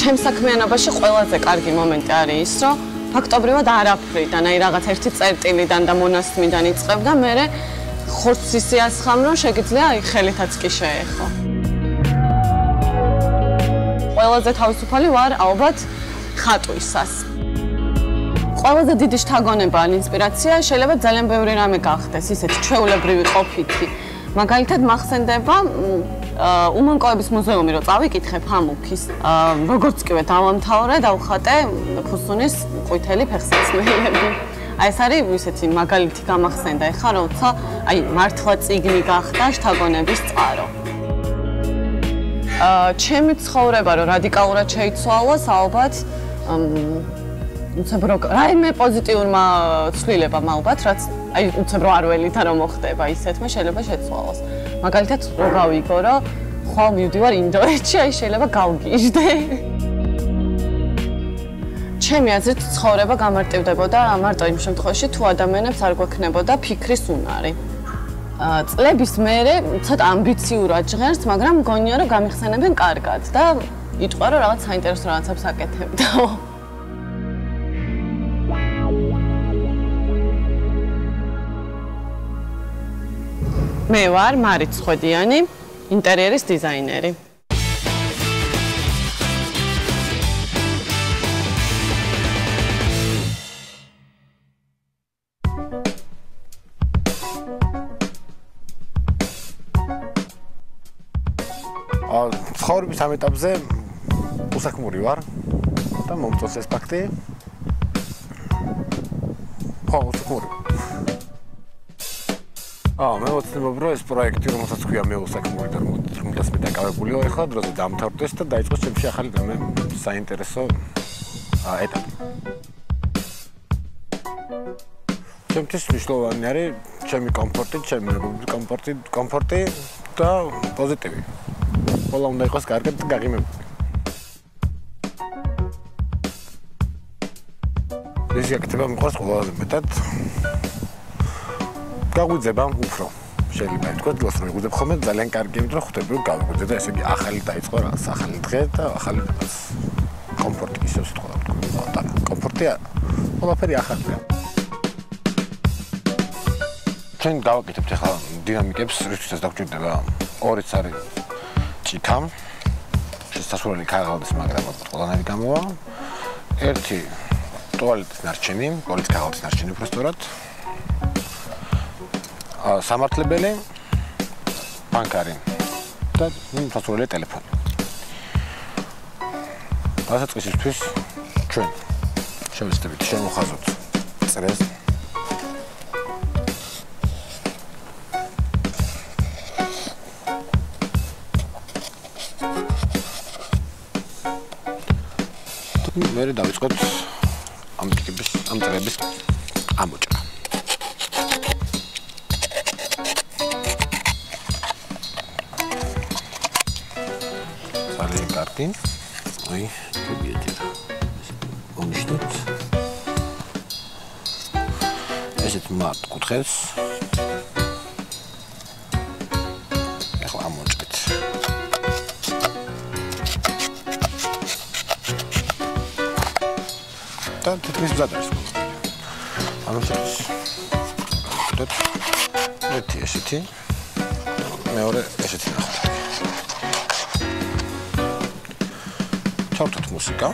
ჩემს საქმიანობაში ყველაზე კარგი მომენტი არის ის, რომ ფაქტობრივად არაფრიდან, აი რაღაც ერთი წერტილიდან და მონასმიდან იწყებ და მე ხორცს ისე ასხამ, რომ შეგიძლია აი ხელითაც კი შეეხო. ყველაზე თავისუფალი ვარ ალბათ ხატვისას. ყველაზე დიდი შთაგონება ან ინსპირაცია შეიძლება ძალიან ბევრი რამე გახდეს, ისეთ ჩვეულებრივი ყოფითი. მაგალითად მახსენდება უმანკოების მუზეუმი რო წავიკითხე ფამუქის. როგორც კივე დავამთავრე, დავხატე ფუსუნის ყვითელი ფეხსაცმელები. აი ეს არის ისეთი მაგალითი გამახსენდა ეხლა როცა აი მართლა წიგნი გახდა შთაგონების წყარო. ჩემი ცხოვრება რო რადიკალურად შეიცვალოს ალბათ უცებ რო რაიმე პოზიტიურმა ცვლილებამ ალბათ რაც აი უცებ რო არ ველითა რომ მოხდება ისეთმა შეიძლება შეცვალოს. მაგალითად რო გავიგო რომ ხვალ მივდივარ ინდოეთში აი შეიძლება გავგიჟდე. ჩემი აზრით ცხოვრება გამარტივდებოდა მარტო იმ შემთხვევაში თუ ადამიანებს არ გვექნებოდა ფიქრის უნარი. წლების მერე ცოტა ამბიციურად ჟღერს, მაგრამ მგონია რომ გამიხსენებენ კარგად და იტყვა რომ რაღაც საინტერესო რაღაცებს აკეთებდაო. მე ვარ მარიც ხვედიანი, ინტერიერის დიზაინერი. ცხოვრების ამ ეტაპზე უსაქმური ვარ და მომწონს ეს ფაქტი. ხო, უსაქმური. მე ვოცნებობ რომ ეს პროექტი რომელსაც ქვია მე უსაქმური და რომელსაც მე დაკავებული ვარ ახლა დროზე დამთავრდეს და დაიწყოს ჩემში ახალი რამე საინტერესო ეტაპი. ჩემთვის მნიშვნელოვანი არის ჩემი კომფორტი, ჩემი მეგობრების კომფორტი და პოზიტივი. ყველა უნდა იყოს კარგად და გაღიმებული. ეს აქტივა მიყვარს ყველაზე მეტად. გაგვიძება უფრო. შეიძლება ითქვას დილას რომ ვიგვიძებ ხოლმე ძალიან კარგი იმიტომ რომ ხვდები რომ გავიგვიძე და ესე იგი ახალი დაიწყო რაღაც ახალი დღე და ახალი რაღაც კომფორტი ისევ სიტყვა ვთქვი. და კომფორტია ყველაფერი ახალია. ჩვენ გავაკეთებთ ახლა დინამიკებს, რითაც დაგვჭირდება ორიც არის ჭიქა, შესასვლელი ქაღალდის, მაგრამ ყველანაირი გამოვა. ერთი ტუალეტის ნარჩენი, პოლის ქაღალდის ნარჩენი უფრო სწორად. სამართლებელი, ბანკარი და სასურველი ტელეფონი. დასაწყისისთვის ჩვენ შევეცდებით შემოხაზოთ წრეს. მერე დავიწყოთ ამ წრების ამოჭრა. ძალიან კარგი. აი, გიეჭირა. მომიშნეთ. ესეთ მარტ კუთხეს. ახლა ამოჭრეთ. და თითქმის მზად არის. ანუ შეგვიძლია. ერთი ესეთი. მეორე ესეთი ნახოთ. ჩავთოთ მუსიკა.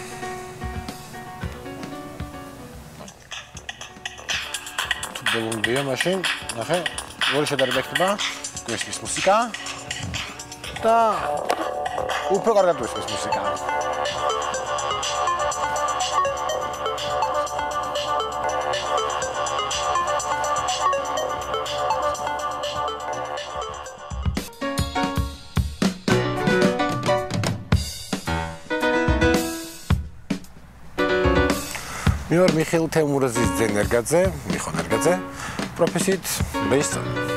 თუ ბოლომდია მაშინ, ნახე, ორი შედარება იქნება. გვესმის მუსიკა და უფრო კარგად გვესმის მუსიკა. მე ვარ მიხეილ თემურაზის ძენერგაძე, მიხონ ერგაძე, პროფესიით რეჟისორი.